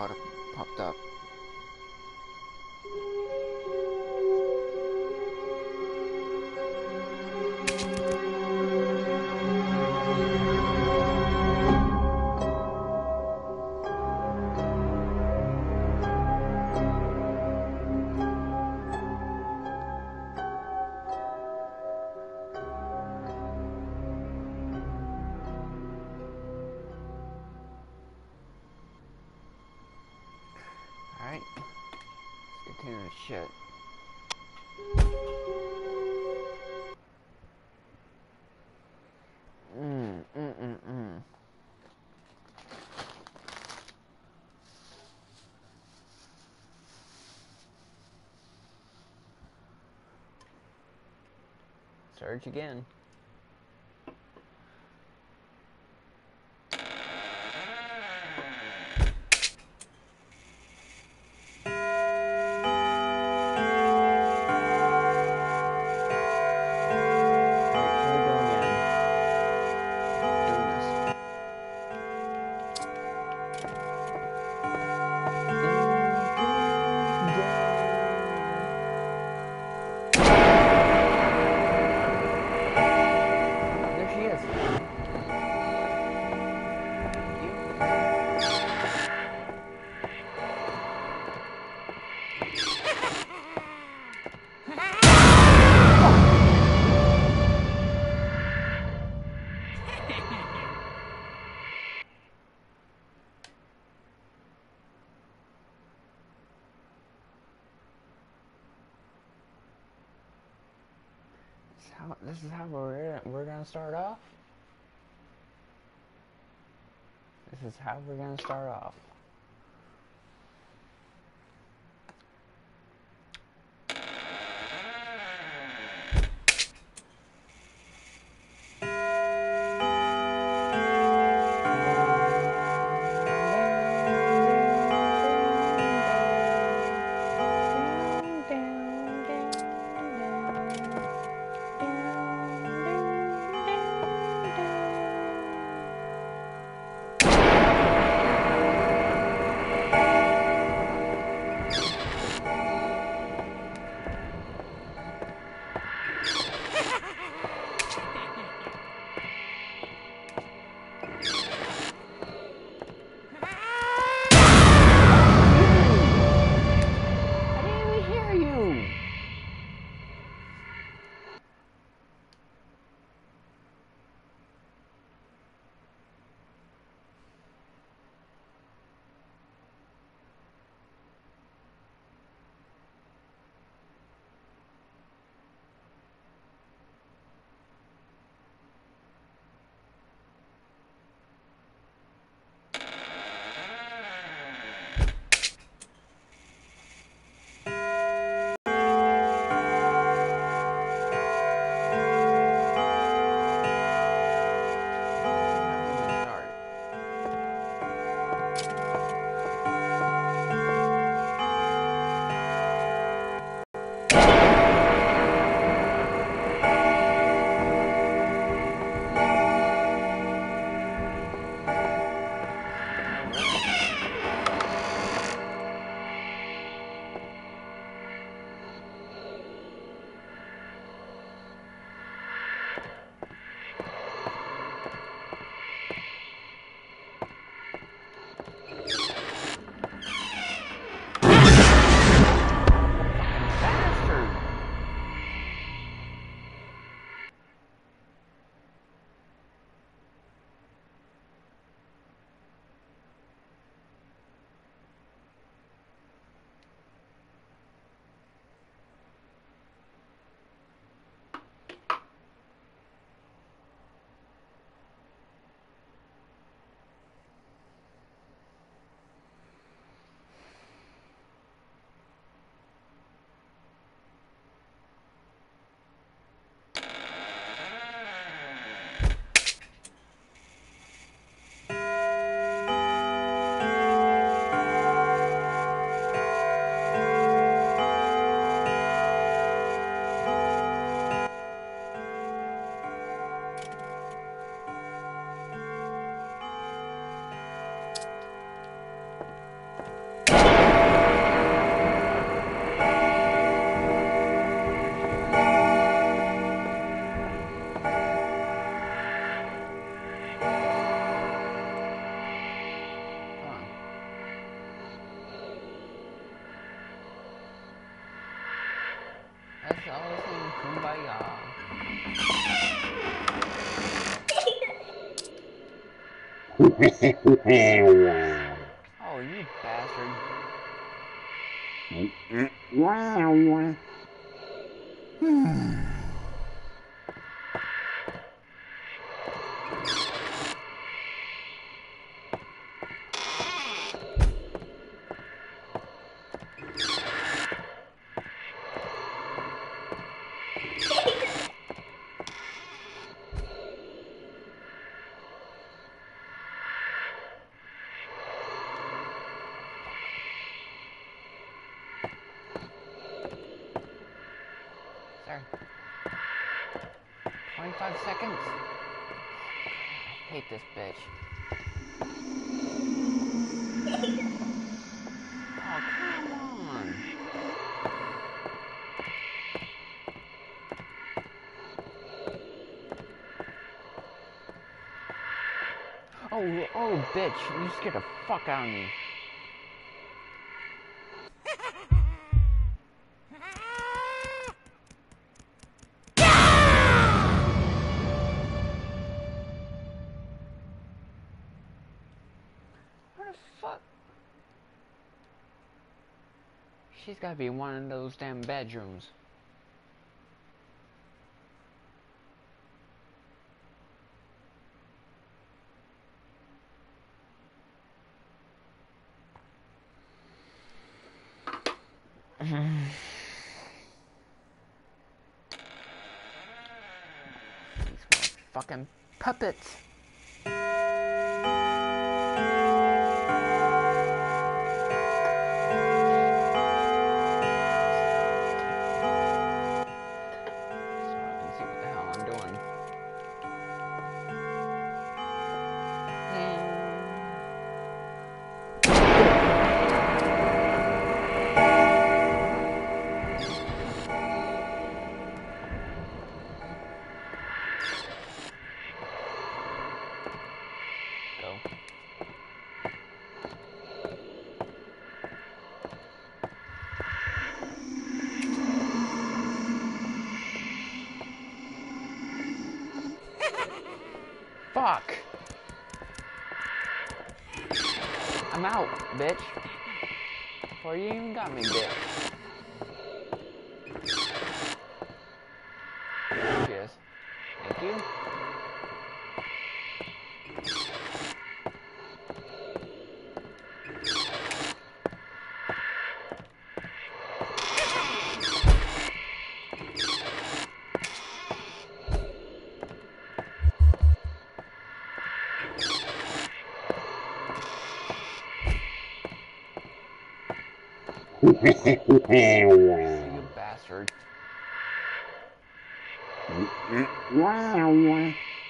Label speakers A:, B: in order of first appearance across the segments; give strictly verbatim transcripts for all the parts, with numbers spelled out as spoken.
A: water popped up. Alright, let's continue this shit. Mm, mm, mm, mm. Search again. How, this is how we're we're gonna start off. This is how we're gonna start off. Let's all sing Kumbaya. Oh, you bastard. Sorry. twenty-five seconds? I hate this bitch. Oh, come on. Oh, oh, bitch. You scared the fuck out of me. Where the fuck? She's gotta be in one of those damn bedrooms. These fucking puppets. Fuck! I'm out, bitch. Before you even got me, bitch. There she is. Thank you. You bastard. Oh,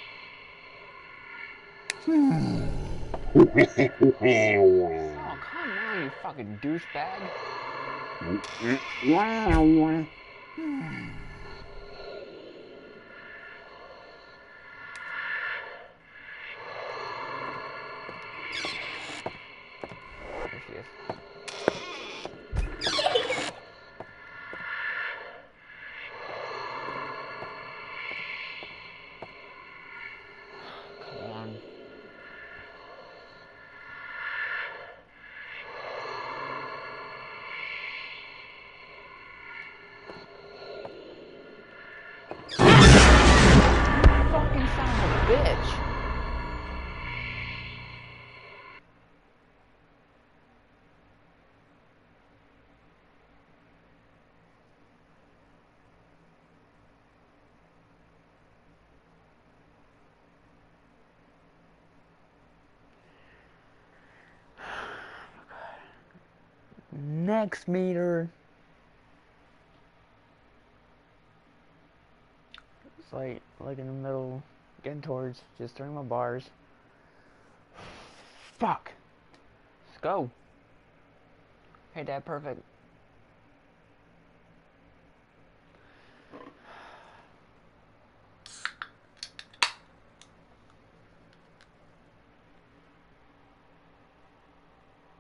A: come on, you fucking douchebag. There she is. Come on. Fucking son of a bitch. Next meter. It's like like in the middle, getting towards just throwing my bars. Fuck. Let's go. Hey, Dad, perfect.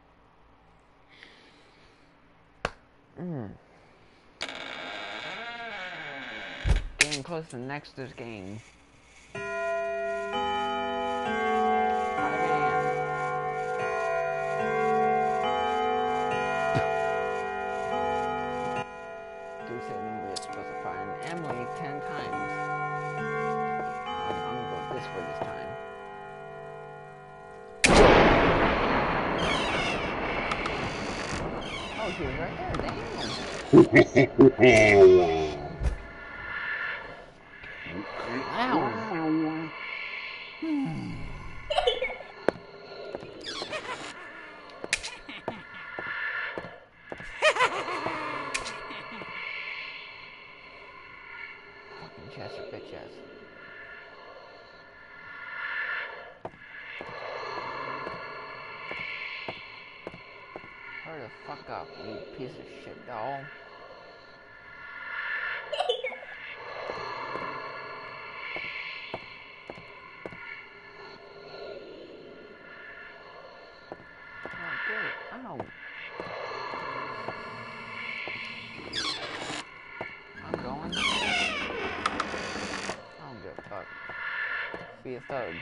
A: Mm. getting close to Nexter's game. five A M Dude said we're supposed to find Emily ten times. I'm, I'm gonna go this way this time. Oh, she was right there, damn. Wow. Hmm. Fucking Chester, bitch ass. Hurry the fuck up, you piece of shit doll. Ow. I'm going. I don't give a fuck. Be a thug.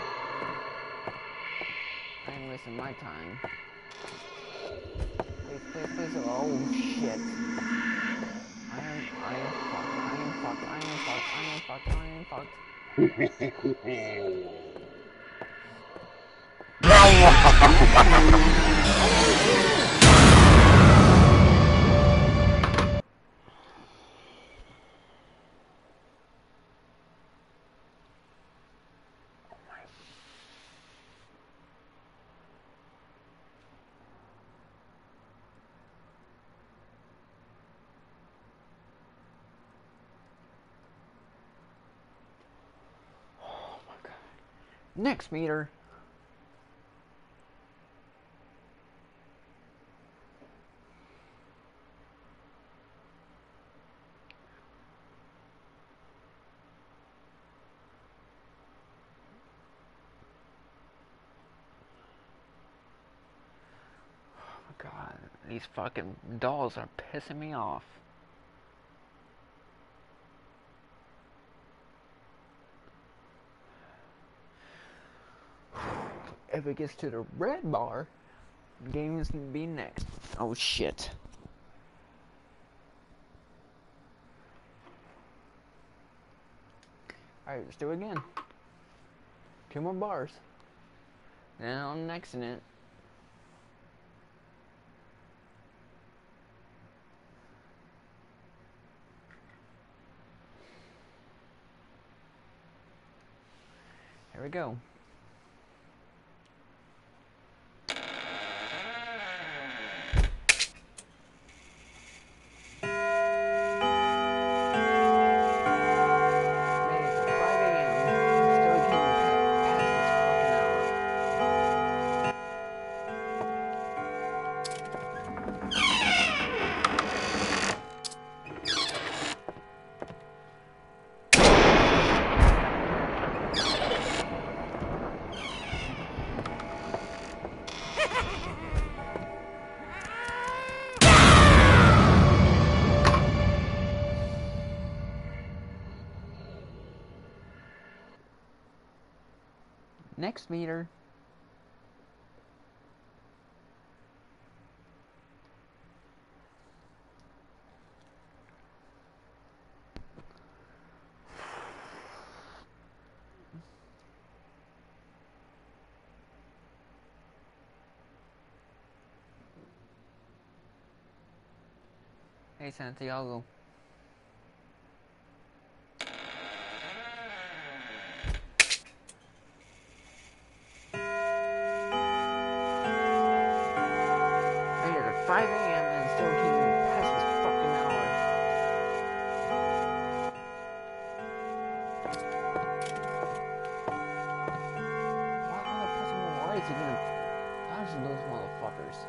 A: I ain't wasting my time. Please, please, please. Oh shit. I am, I am fucked. I am fucked. I am fucked. I am fucked. I am fucked. Next meter. Oh my god, these fucking dolls are pissing me off. If it gets to the red bar, the game is gonna be next. Oh shit. Alright, let's do it again. Two more bars. Then I'm nexting it. Here we go. Next meter. Hey Santiago. five A M and still keeping past this fucking hour. Why are they pressing the lights? You're gonna dodge those motherfuckers.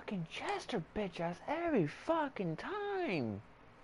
A: fucking Chester bitch ass every fucking time.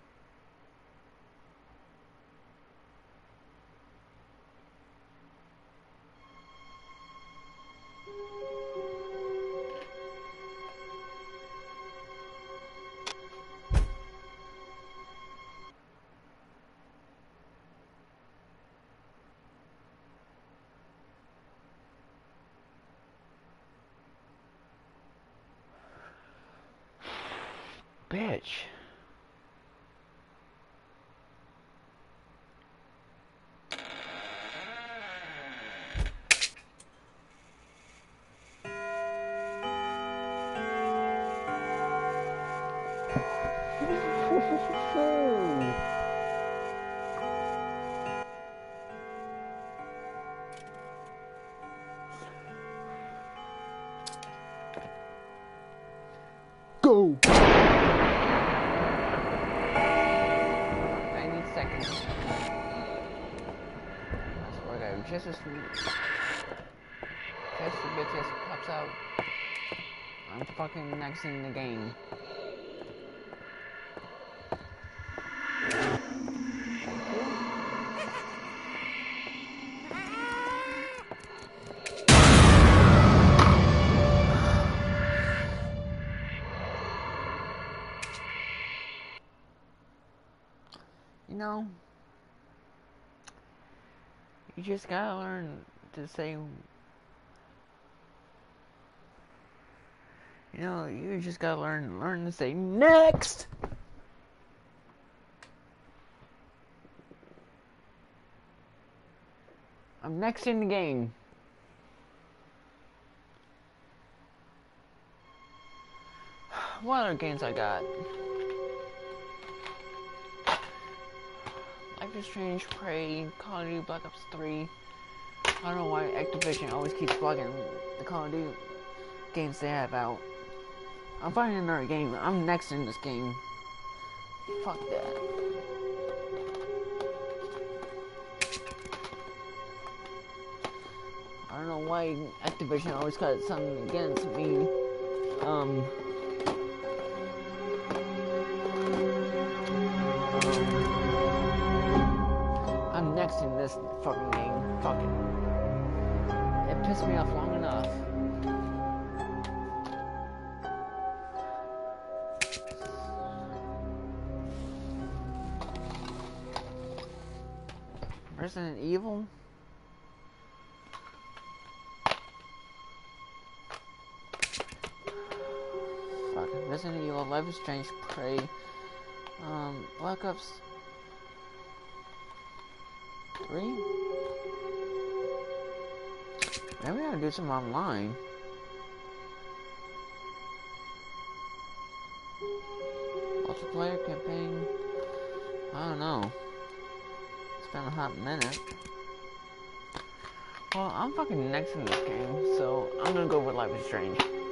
A: Bitch. Go! I need seconds. I swear to God, just as sweet. Just a bitch just pops out. I'm fucking next in the game. Thank you. You know, you just gotta learn to say, you know, you just gotta learn, learn to say next. I'm next in the game. What other games I got? Life is Strange, Prey, Call of Duty Black Ops three. I don't know why Activision always keeps plugging the Call of Duty games they have out. I'm finding another game. I'm next in this game. Fuck that. I don't know why Activision always got something against me. Um... I'm next in this fucking game. Fuck it. It pissed me off long enough. Resident Evil? Fuck. Resident Evil, Life is Strange, Prey, um, Black Ops three? Maybe I gotta do some online. Multiplayer campaign? I don't know. It's been a hot minute. Well, I'm fucking next in this game, so I'm gonna go with Life is Strange.